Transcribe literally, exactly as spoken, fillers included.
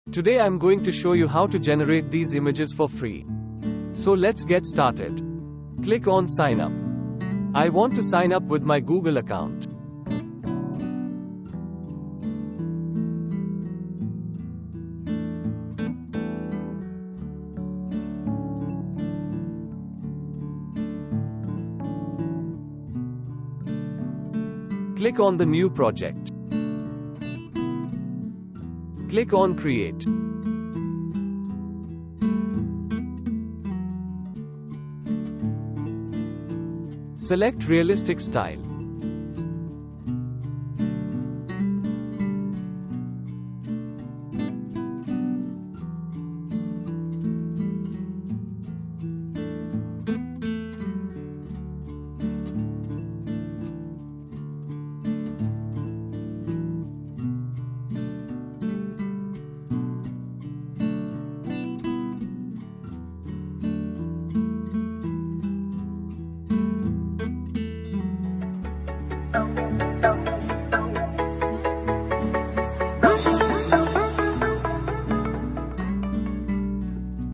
Today I'm going to show you how to generate these images for free. So let's get started. Click on Sign Up. I want to sign up with my Google account. Click on the New Project. Click on Create. Select Realistic Style. Thank you.